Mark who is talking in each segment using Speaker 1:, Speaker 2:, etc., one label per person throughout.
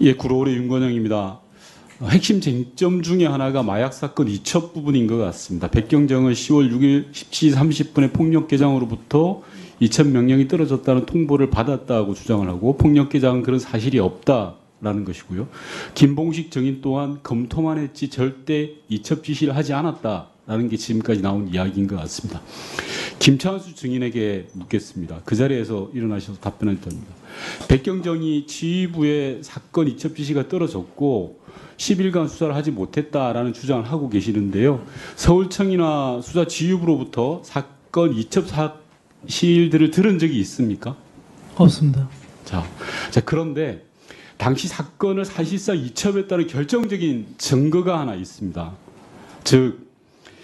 Speaker 1: 예, 구로울의 윤건영입니다. 핵심 쟁점 중에 하나가 마약 사건 이첩 부분인 것 같습니다. 백경정은 10월 6일 17시 30분에 폭력계장으로부터 이첩 명령이 떨어졌다는 통보를 받았다고 주장을 하고 폭력계장은 그런 사실이 없다라는 것이고요. 김봉식 정인 또한 검토만 했지 절대 이첩 지시를 하지 않았다라는 게 지금까지 나온 이야기인 것 같습니다. 김찬수 증인에게 묻겠습니다. 그 자리에서 일어나셔서 답변을 드립니다. 백경정이 지휘부에 사건 이첩 지시가 떨어졌고 10일간 수사를 하지 못했다라는 주장을 하고 계시는데요. 서울청이나 수사 지휘부로부터 사건 이첩 사실들을 들은 적이 있습니까?
Speaker 2: 없습니다.
Speaker 1: 자, 그런데 당시 사건을 사실상 이첩했다는 결정적인 증거가 하나 있습니다. 즉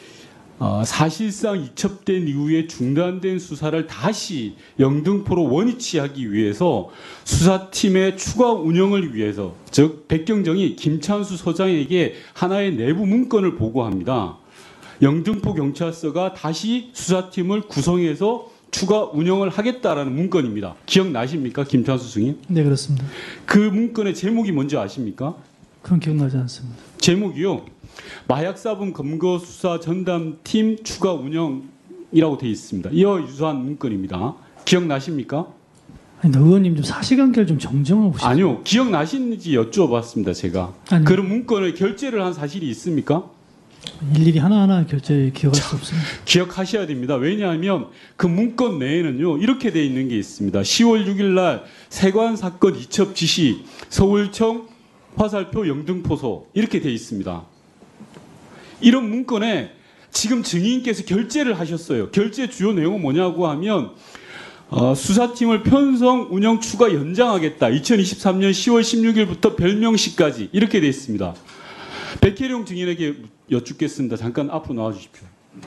Speaker 1: 사실상 이첩된 이후에 중단된 수사를 다시 영등포로 원위치하기 위해서 수사팀의 추가 운영을 위해서, 즉 백경정이 김찬수 서장에게 하나의 내부 문건을 보고합니다. 영등포 경찰서가 다시 수사팀을 구성해서 추가 운영을 하겠다라는 문건입니다. 기억나십니까, 김찬수 증인?
Speaker 2: 네, 그렇습니다.
Speaker 1: 그 문건의 제목이 뭔지 아십니까?
Speaker 2: 그건 기억나지 않습니다.
Speaker 1: 제목이요. 마약사범 검거수사 전담팀 추가 운영이라고 되어 있습니다. 이와 유사한 문건입니다. 기억나십니까?
Speaker 2: 아니, 의원님 좀 사실관계를 좀 정정하고 싶어요.
Speaker 1: 아니요. 기억나시는지 여쭈어봤습니다. 제가.
Speaker 2: 아니요.
Speaker 1: 그런 문건을 결제를 한 사실이 있습니까?
Speaker 2: 일일이 하나하나 결제 기억할 수 없습니다.
Speaker 1: 기억하셔야 됩니다. 왜냐하면 그 문건 내에는요, 이렇게 되어 있는 게 있습니다. 10월 6일 날 세관 사건 이첩 지시 서울청 화살표 영등포소 이렇게 되어 있습니다. 이런 문건에 지금 증인께서 결재를 하셨어요. 결재 주요 내용은 뭐냐고 하면 수사팀을 편성 운영 추가 연장하겠다. 2023년 10월 16일부터 별명시까지 이렇게 되어 있습니다. 백혜룡 증인에게 여쭙겠습니다. 잠깐 앞으로 나와 주십시오.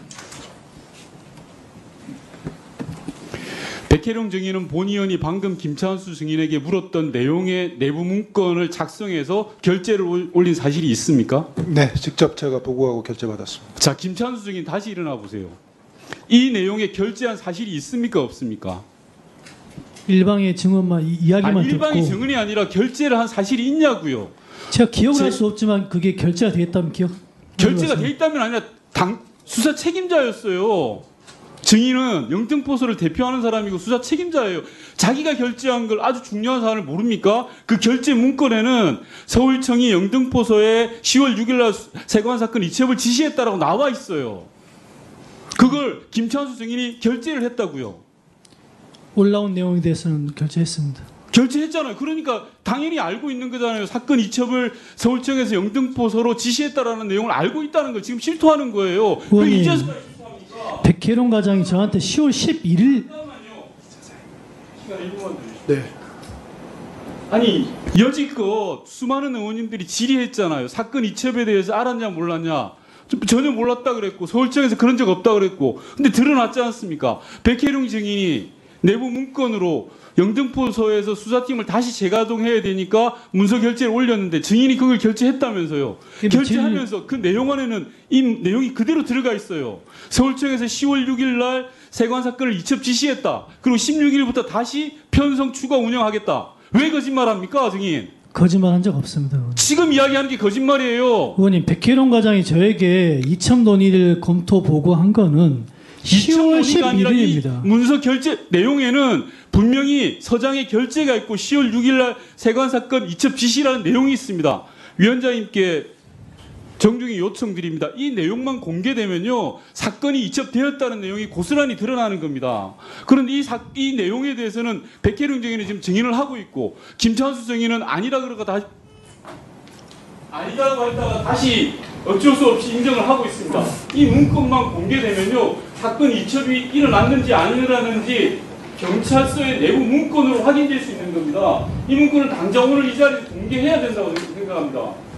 Speaker 1: 백혜룡 증인은 본 의원이 방금 김찬수 증인에게 물었던 내용의 내부 문건을 작성해서 결재를 올린 사실이 있습니까?
Speaker 3: 네, 직접 제가 보고하고 결재받았습니다.
Speaker 1: 자, 김찬수 증인 다시 일어나 보세요. 이 내용에 결재한 사실이 있습니까, 없습니까?
Speaker 2: 일방의 증언만 이야기만 듣고
Speaker 1: 일방의 증언이 아니라 결재를 한 사실이 있냐고요.
Speaker 2: 제가 기억을 할 수 없지만 그게 결제가 되었다면
Speaker 1: 결재가 돼 있다면 아니라 수사 책임자였어요. 증인은 영등포소를 대표하는 사람이고 수사 책임자예요. 자기가 결재한 걸 아주 중요한 사안을 모릅니까? 그 결재 문건에는 서울청이 영등포소에 10월 6일 날 세관 사건 이첩을 지시했다라고 나와 있어요. 그걸 김찬수 증인이 결재를 했다고요.
Speaker 2: 올라온 내용에 대해서는 결제했습니다.
Speaker 1: 결재했잖아요. 그러니까 당연히 알고 있는 거잖아요. 사건 이첩을 서울청에서 영등포소로 지시했다라는 내용을 알고 있다는 걸 지금 실토하는 거예요.
Speaker 2: 의원님,
Speaker 1: 이제서야
Speaker 2: 백혜룡 과장이 저한테 10월 11일
Speaker 3: 네.
Speaker 1: 아니 여지껏 수많은 의원님들이 질의했잖아요. 사건 이첩에 대해서 알았냐 몰랐냐. 전혀 몰랐다 그랬고 서울청에서 그런 적 없다 그랬고 근데 드러났지 않습니까? 백혜룡 증인이 내부 문건으로 영등포소에서 수사팀을 다시 재가동해야 되니까 문서 결재를 올렸는데 증인이 그걸 결재했다면서요. 결재하면서 그 내용 안에는 이 내용이 그대로 들어가 있어요. 서울청에서 10월 6일 날 세관 사건을 이첩 지시했다. 그리고 16일부터 다시 편성 추가 운영하겠다. 왜 거짓말합니까, 증인?
Speaker 2: 거짓말한 적 없습니다. 의원님.
Speaker 1: 지금 이야기하는 게 거짓말이에요.
Speaker 2: 의원님, 백혜룡 과장이 저에게 이첩 논의를 검토 보고한 거는 10월 11일입니다.
Speaker 1: 문서 결재 내용에는 분명히 서장의 결재가 있고 10월 6일 날 세관 사건 이첩 지시라는 내용이 있습니다. 위원장님께 정중히 요청드립니다. 이 내용만 공개되면요, 사건이 이첩되었다는 내용이 고스란히 드러나는 겁니다. 그런데 이 내용에 대해서는 백혜룡 증인이 지금 증인을 하고 있고 김찬수 증인은 아니라 그러고 아니라고 했다가 다시 어쩔 수 없이 인정을 하고 있습니다. 이 문건만 공개되면요, 사건 이첩이 일어났는지 안 일어났는지 경찰서의 내부 문건으로 확인될 수 있는 겁니다. 이 문건을 당장 오늘 이 자리에서 공개해야 된다고 생각합니다.